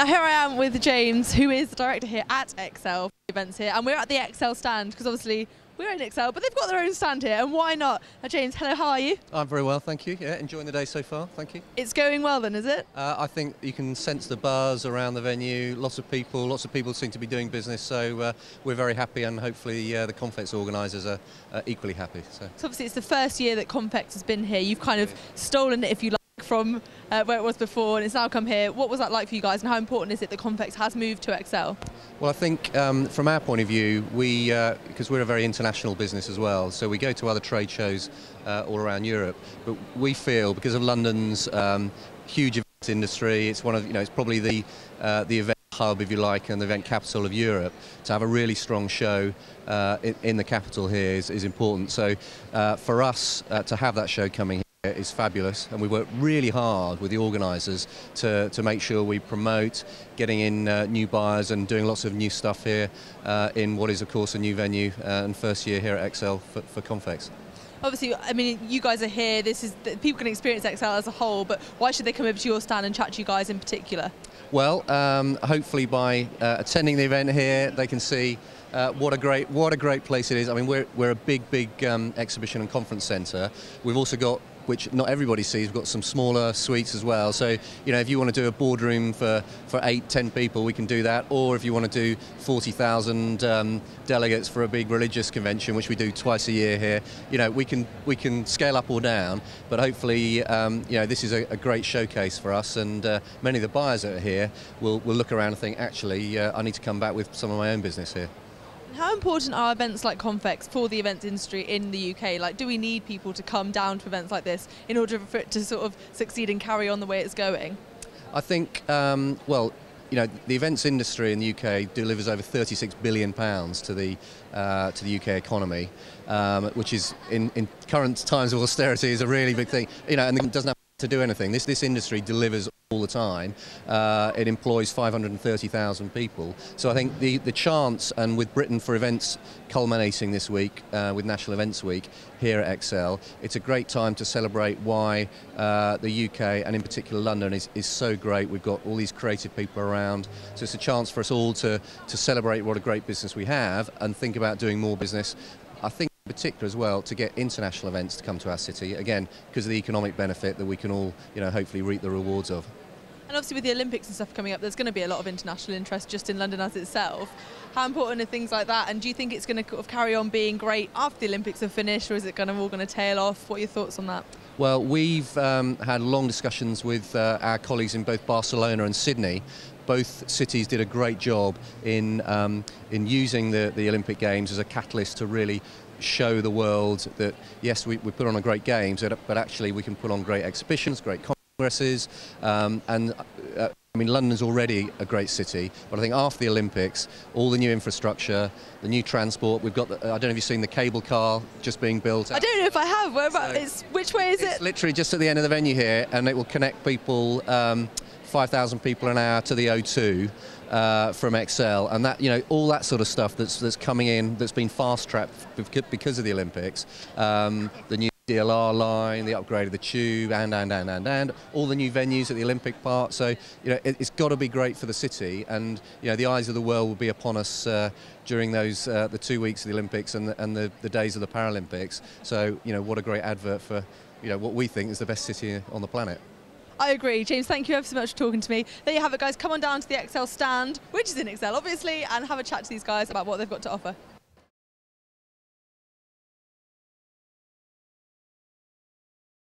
Now here I am with James, who is the director here at Excel events here, and we're at the Excel stand because obviously we're in Excel, but they've got their own stand here, and why not? Now, James, hello, how are you? I'm very well, thank you. Yeah, enjoying the day so far, thank you. It's going well then, is it? I think you can sense the buzz around the venue. Lots of people seem to be doing business, so we're very happy, and hopefully the Confex organisers are equally happy. So Obviously it's the first year that Confex has been here. You've kind of stolen it, if you like, from where it was before, and it's now come here. What was that like for you guys, and how important is it that Confex has moved to Excel? Well, I think from our point of view, because we're a very international business as well, so we go to other trade shows all around Europe, but we feel because of London's huge events industry, it's one of, it's probably the event hub, if you like, and the event capital of Europe. To have a really strong show in the capital here is important. So for us to have that show coming here is fabulous, and we work really hard with the organisers to make sure we promote getting in new buyers and doing lots of new stuff here in what is of course a new venue and first year here at Excel for Confex. Obviously, I mean, you guys are here, people can experience Excel as a whole, but why should they come over to your stand and chat to you guys in particular? Well, hopefully by attending the event here they can see what a great place it is. I mean, we're a big exhibition and conference centre. We've also got, which not everybody sees, we've got some smaller suites as well. So, if you want to do a boardroom for 8-10 people, we can do that. Or if you want to do 40,000 delegates for a big religious convention, which we do twice a year here, we can scale up or down. But hopefully, this is a great showcase for us, and many of the buyers that are here will look around and think, actually, I need to come back with some of my own business here. How important are events like Confex for the events industry in the UK? Like, do we need people to come down to events like this in order for it to sort of succeed and carry on the way it's going? I think, the events industry in the UK delivers over £36 billion to the UK economy, which is in current times of austerity is a really big thing. And it doesn't have to do anything. This industry delivers all the time. It employs 530,000 people. So I think the chance, and with Britain for Events culminating this week with National Events Week here at Excel, it's a great time to celebrate why the UK, and in particular London, is so great. We've got all these creative people around, so it's a chance for us all to celebrate what a great business we have and think about doing more business. I think in particular as well to get international events to come to our city, again, because of the economic benefit that we can all, hopefully reap the rewards of. And obviously with the Olympics and stuff coming up, there's going to be a lot of international interest just in London as itself. How important are things like that, and do you think it's going to kind of carry on being great after the Olympics are finished, or is it all going to tail off? What are your thoughts on that? Well, we've had long discussions with our colleagues in both Barcelona and Sydney. Both cities did a great job in using the Olympic Games as a catalyst to really show the world that, yes, we put on a great games, but actually we can put on great exhibitions, great congresses, I mean, London's already a great city, but I think after the Olympics, all the new infrastructure, the new transport, we've got, I don't know if you've seen the cable car just being built. I don't know if I have. Which way is it? It's literally just at the end of the venue here, and it will connect people, 5,000 people an hour to the O2 from Excel, and that, all that sort of stuff that's coming in, that's been fast-tracked because of the Olympics. The new DLR line, the upgrade of the tube, and all the new venues at the Olympic Park. So, it's got to be great for the city, and the eyes of the world will be upon us during those the 2 weeks of the Olympics and the days of the Paralympics. So, what a great advert for what we think is the best city on the planet. I agree. James, thank you ever so much for talking to me. There you have it, guys. Come on down to the Excel stand, which is in Excel, obviously, and have a chat to these guys about what they've got to offer.